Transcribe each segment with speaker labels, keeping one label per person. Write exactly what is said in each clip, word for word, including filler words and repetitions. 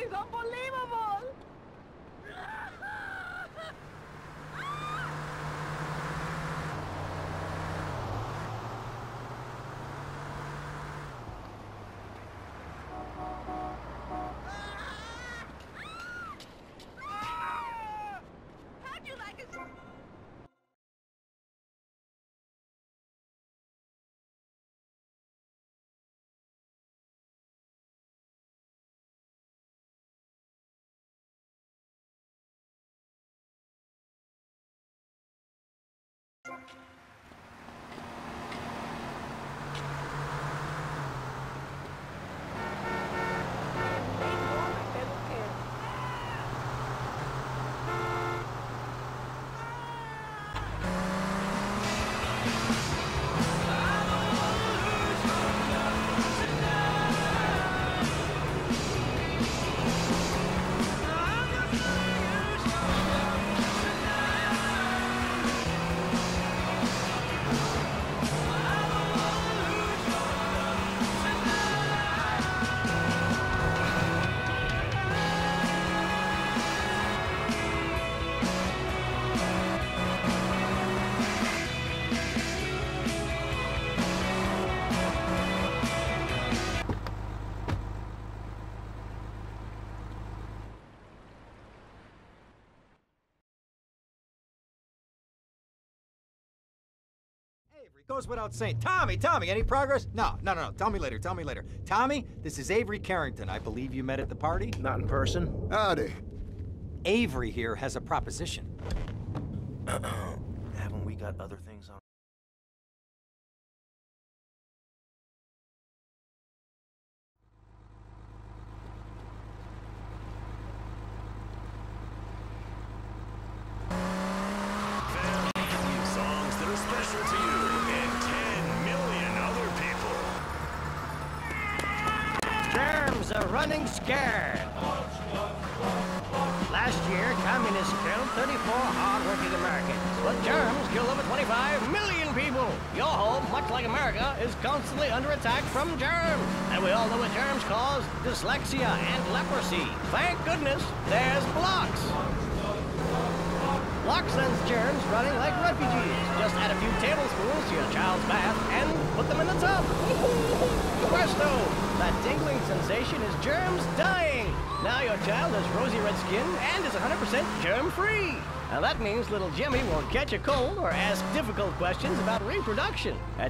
Speaker 1: is unbelievable! How'd you like it?
Speaker 2: Avery, goes without saying. Tommy, Tommy, any progress? No, no, no, no. Tell me later, tell me later. Tommy, this is Avery Carrington. I believe you met at the party?
Speaker 3: Not in person.
Speaker 4: Howdy.
Speaker 2: Avery here has a proposition.
Speaker 3: Haven't we got other things on?
Speaker 5: Songs that are special to you and ten million other people.
Speaker 6: Germs are running scared. Last year, communists killed thirty-four hard-working Americans, but germs killed over twenty-five million people. Your home, much like America, is constantly under attack from germs. And we all know what germs cause: dyslexia and leprosy. Thank goodness there's Blocks. Blocks sends germs running like refugees. Just add a few tablespoons to your child's bath and put them in the tub. Presto! That tingling sensation is germs dying. Now your child has rosy red skin and is one hundred percent germ-free. Now that means little Jimmy won't catch a cold or ask difficult questions about reproduction. At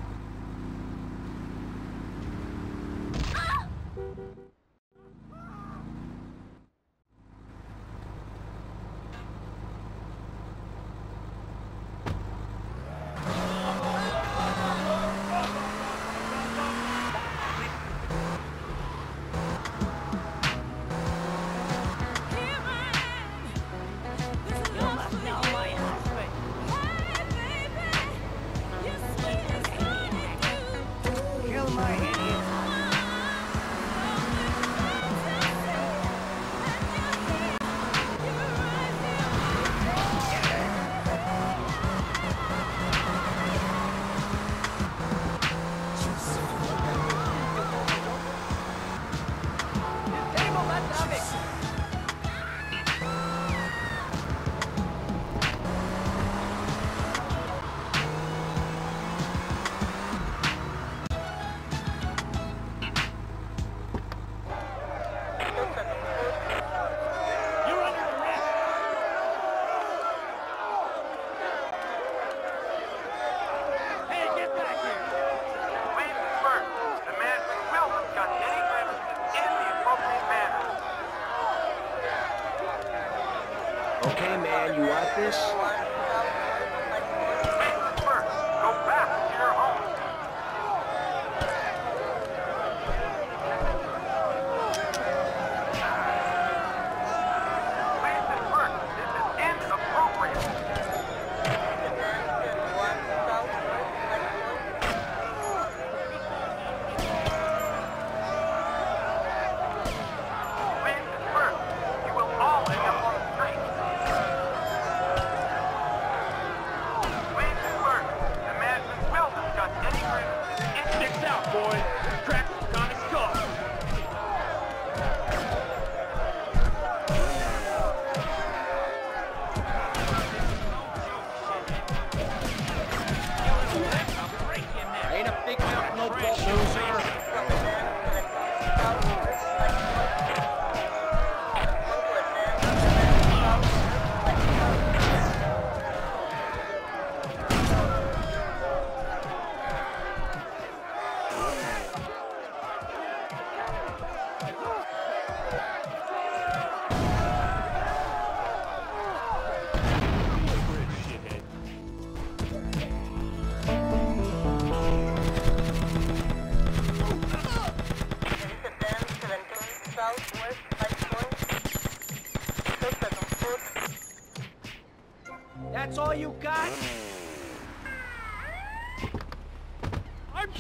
Speaker 3: Okay, man, you want this?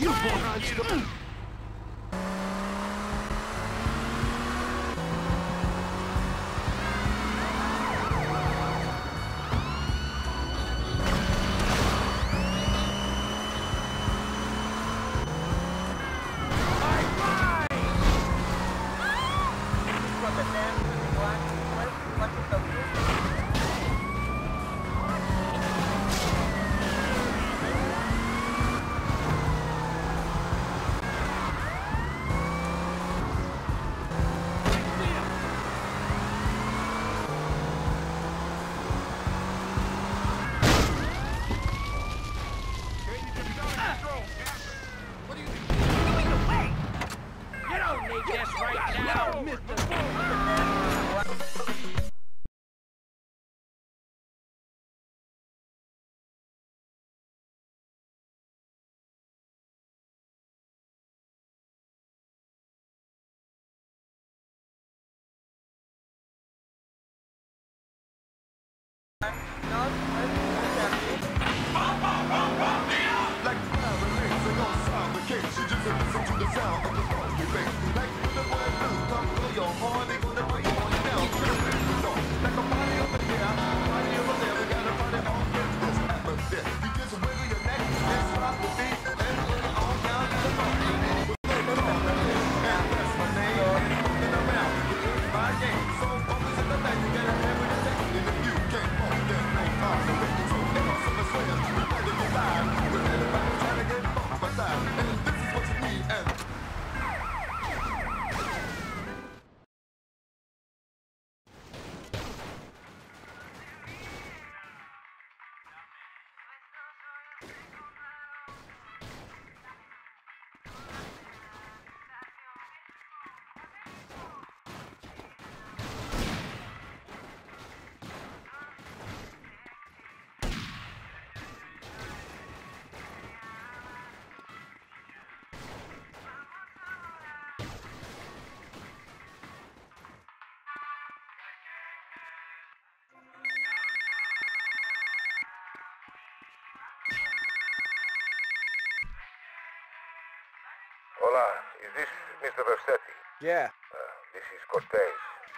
Speaker 4: Hola, is this Mister Versetti?
Speaker 7: Yeah,
Speaker 4: Uh, this is Cortez.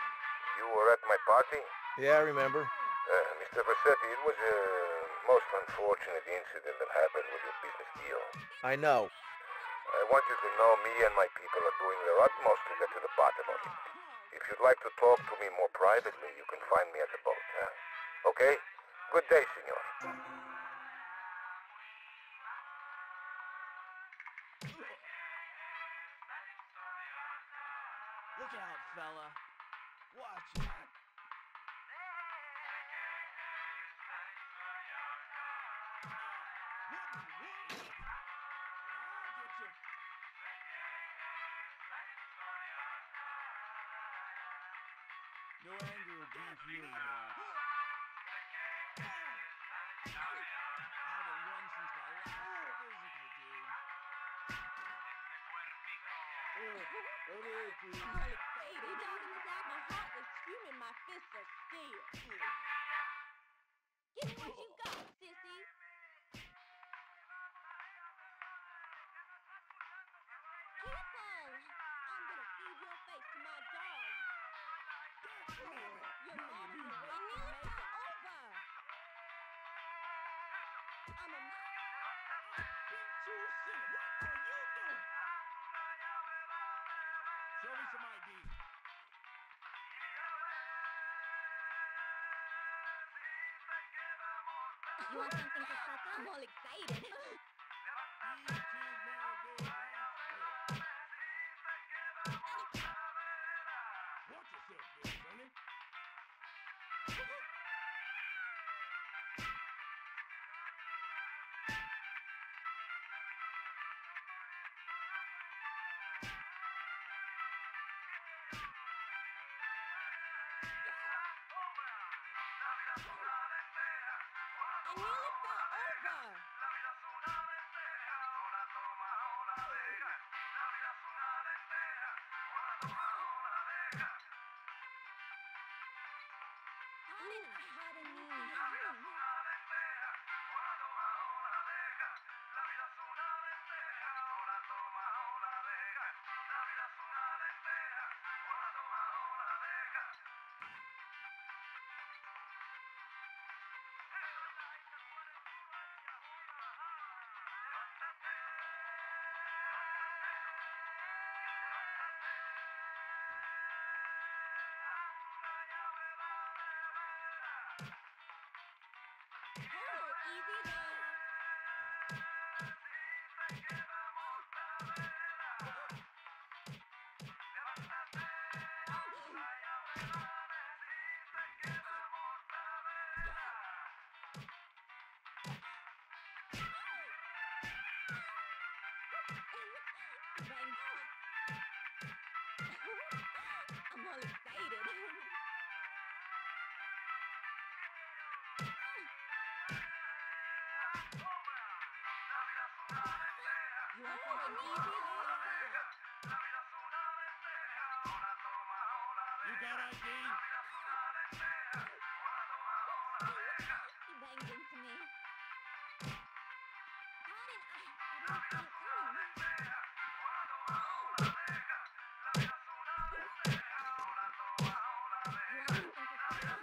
Speaker 4: You were at my party?
Speaker 7: yeah, I remember.
Speaker 4: Uh, Mister Versetti, it was a most unfortunate incident that happened with your business deal.
Speaker 7: I know.
Speaker 4: I want you to know me and my people are doing their utmost to get to the bottom of it. If you'd like to talk to me more privately, you can find me at the boat, huh? Okay? Good day, senor.
Speaker 6: Look out, fella. Watch out. No anger or beef here now. I haven't run since my last physical, dude.
Speaker 1: I'm excited. Down inside my heart was screaming, my fists are steel. Give me what you got, sissy. Careful! I'm gonna feed your face to my dog. Your mom is nearly fell over. I'm a mom.
Speaker 5: Beat you shit. What are you doing? Show me some I D.
Speaker 1: You want something for supper? I'm all excited.
Speaker 5: Watch yourself, Big Sonny.
Speaker 1: I nearly fell over. Bang. I'm all excited. You want something easy?
Speaker 5: You got I D?
Speaker 1: He banged into me. Pardon, I, I don't see it coming. You want something to say?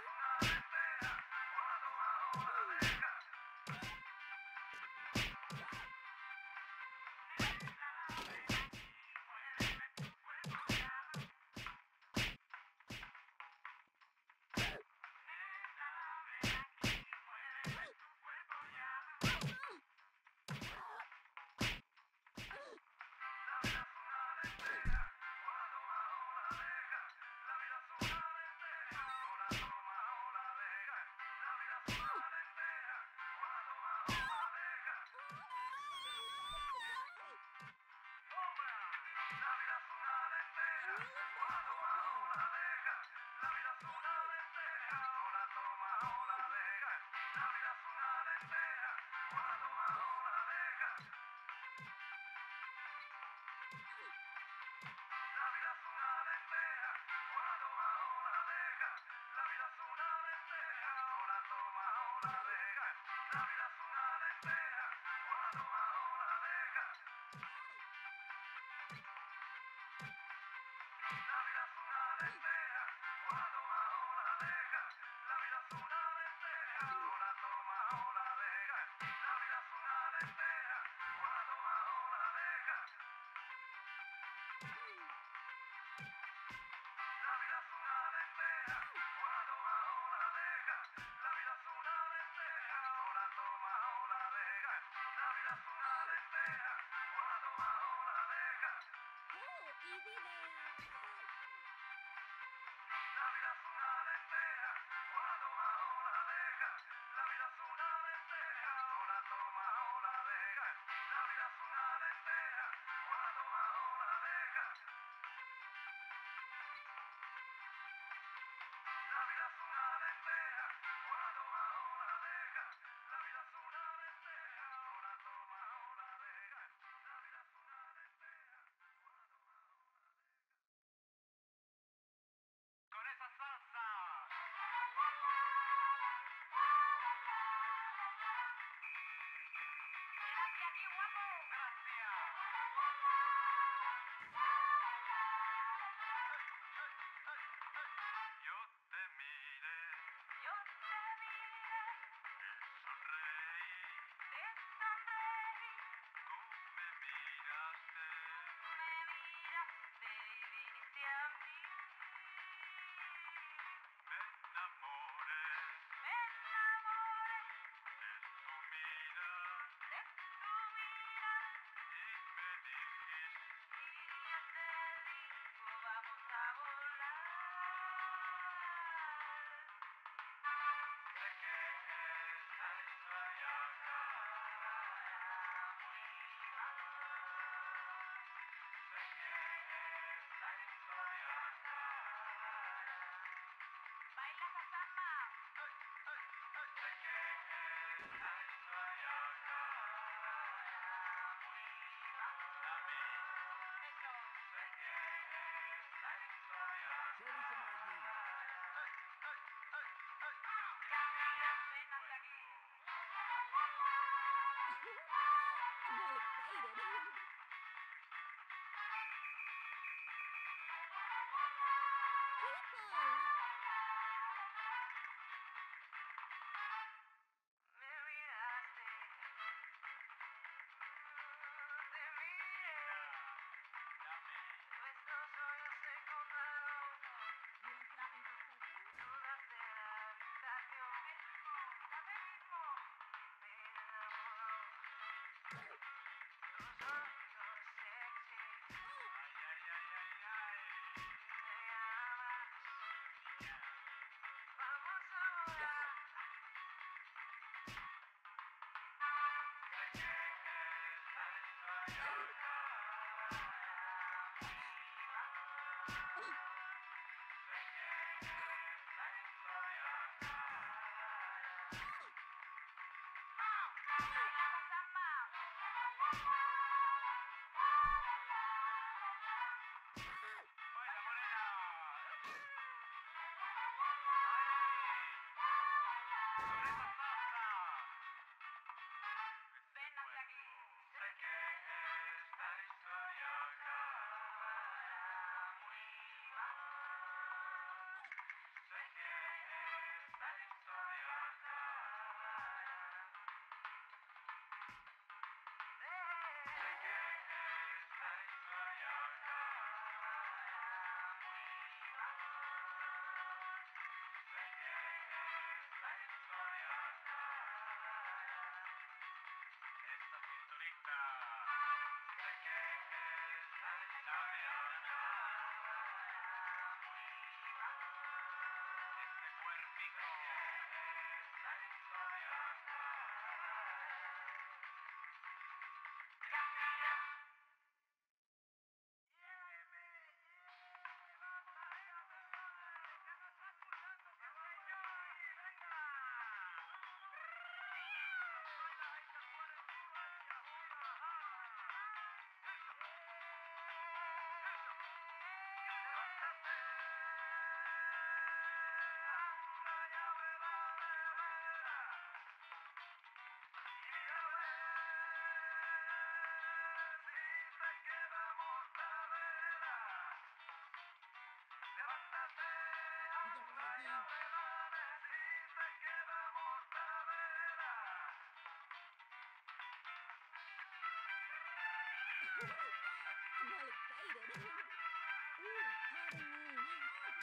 Speaker 1: I'm all excited. Ooh, pardon me.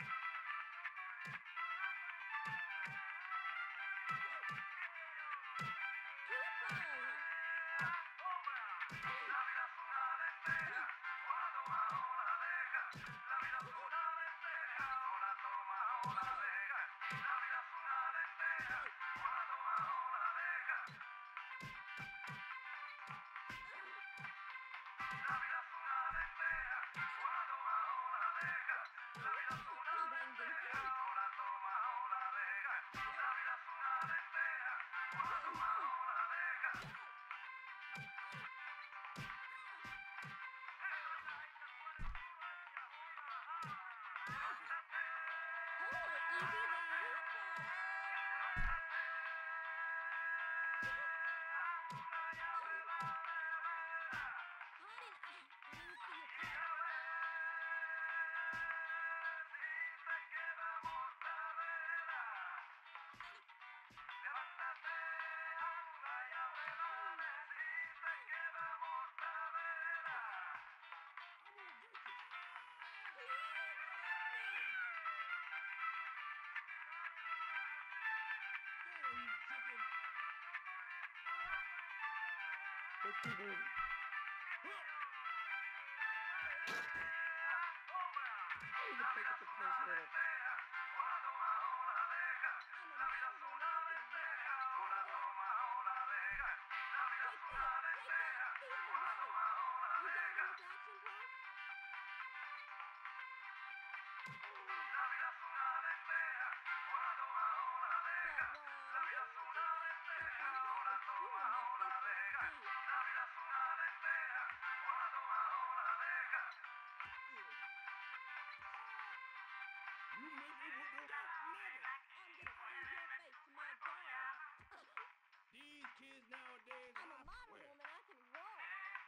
Speaker 7: These kids nowadays,
Speaker 1: I'm a
Speaker 7: I
Speaker 1: modern
Speaker 7: swear.
Speaker 1: woman, I can roll.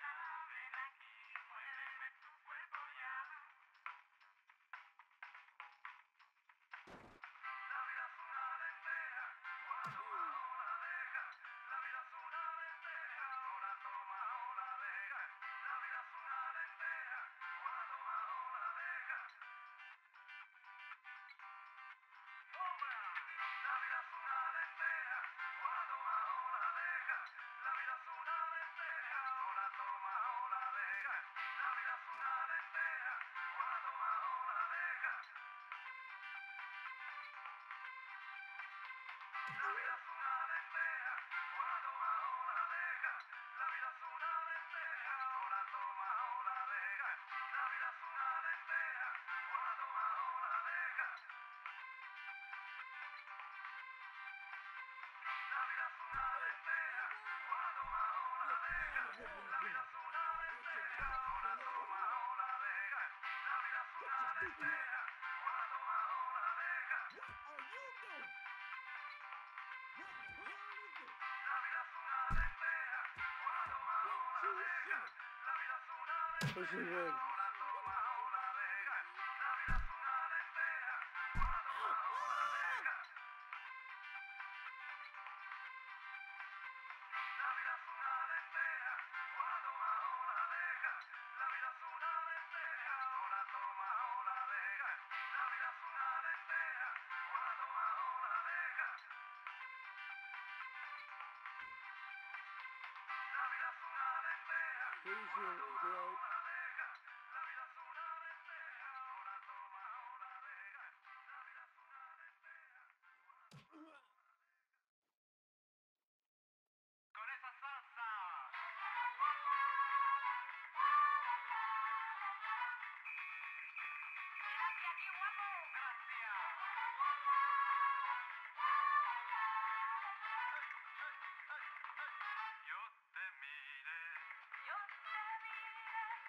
Speaker 7: Pushing wood. Pushing wood.
Speaker 8: Yo te miré, yo te miré.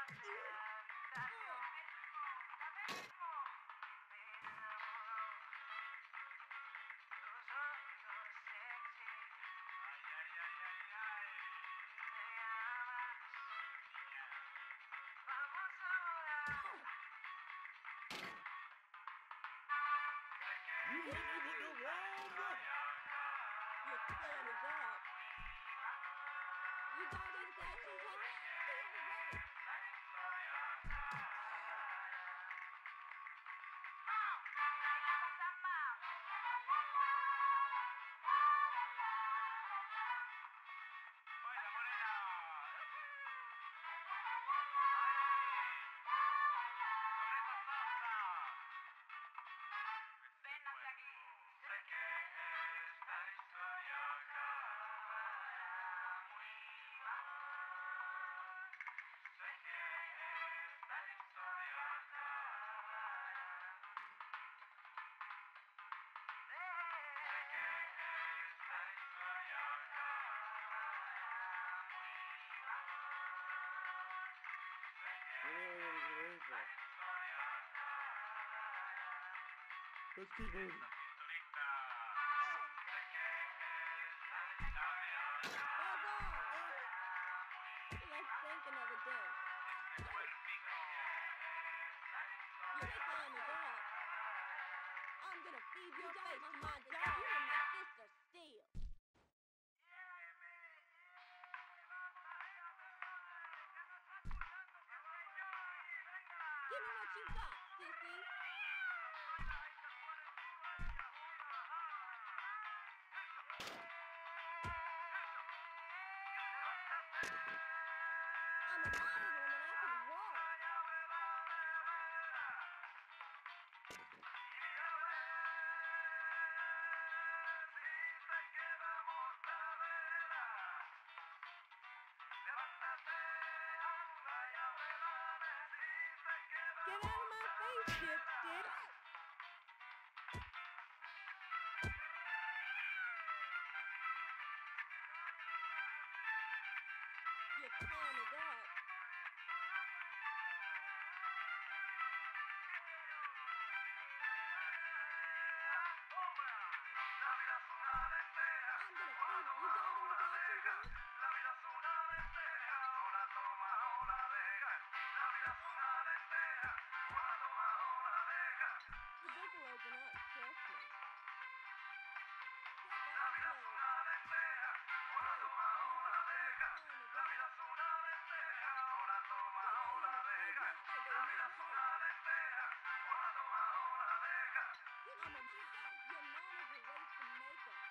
Speaker 7: You hit me with the wrong button.
Speaker 1: Your plan is up. You got these action plans? Stay on the road.
Speaker 7: Let's keep moving.
Speaker 1: Bravo! Let's think another day. Your plan is up. I'm gonna feed your face to my dog and my sister Steel. Give me what you got, sissy. I'm a model woman, I can walk. Get out of my face, dipstick. Your time is up. I'm gonna feed you dogging with action plan? The book will open up, trust me. Step off me. I'm a your mom is a waste of makeup.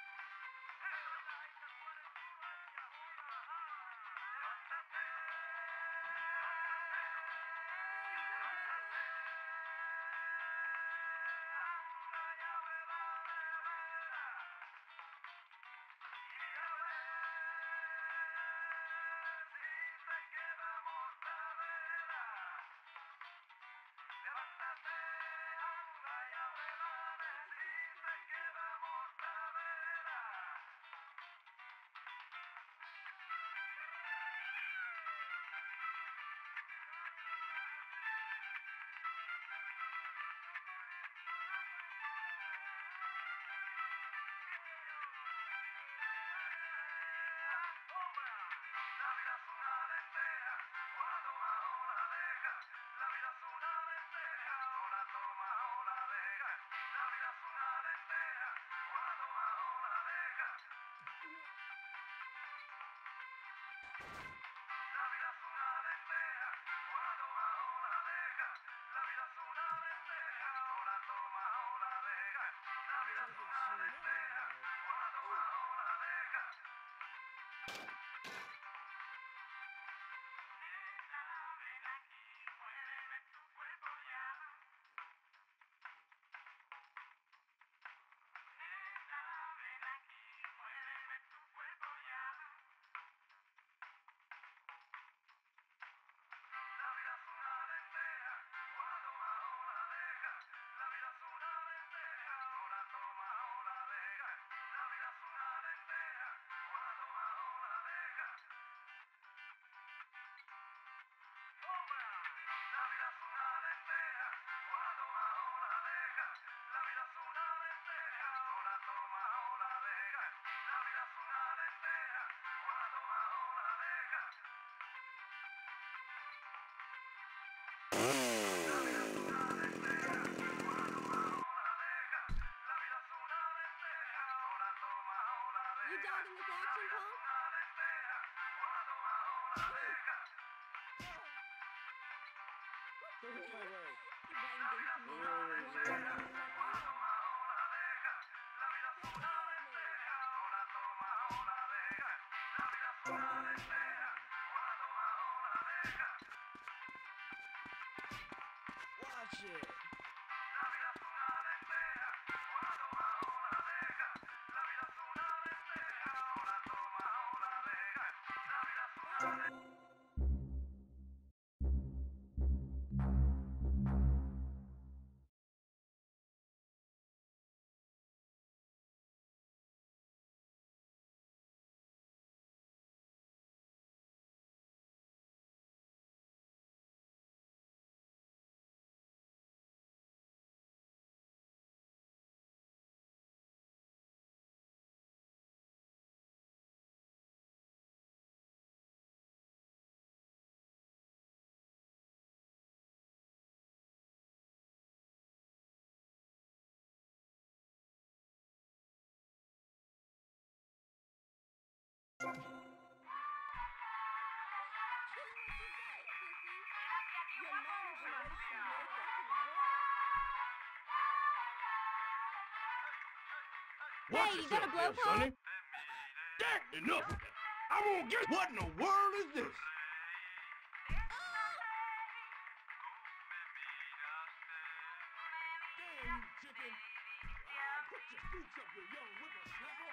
Speaker 7: Shit. Watch
Speaker 1: Hey, you got a
Speaker 7: yourself
Speaker 1: blow
Speaker 7: there,
Speaker 1: pop?
Speaker 7: Sonny. That enough. I won't get. What in the world is this? Damn you, chicken! Ah, put your scoots up, you young whippersnapper!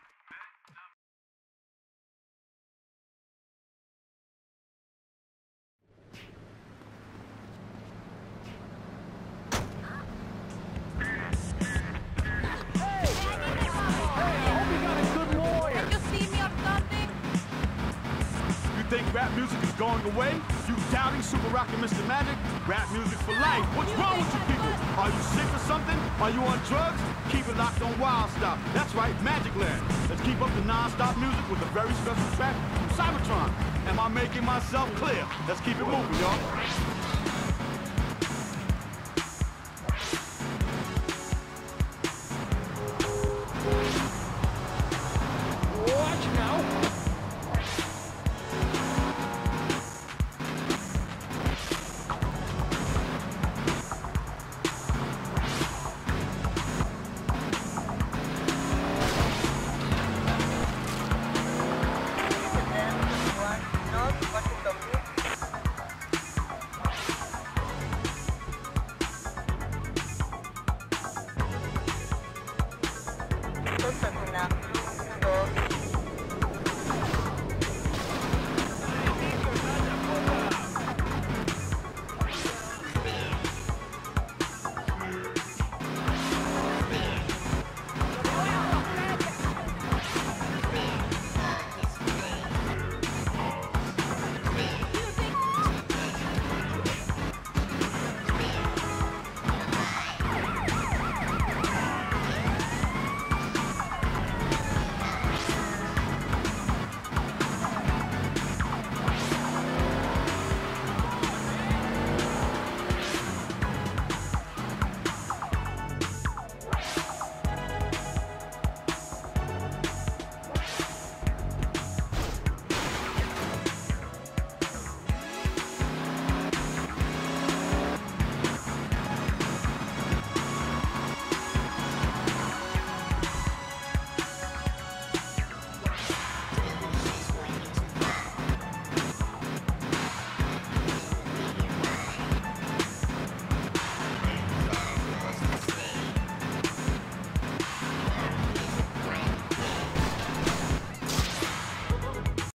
Speaker 1: Can you see me or something?
Speaker 8: You think rap music is going away? You doubting Super Rocket Mister Magic? Rap music for life. What's wrong with you people? Are you sick or something? Are you on drugs? Keep it locked on Wild Stop. That's right, Magic Land. Let's keep up the non-stop music with a very special track from Cybertron. Am I making myself clear? Let's keep it moving, y'all.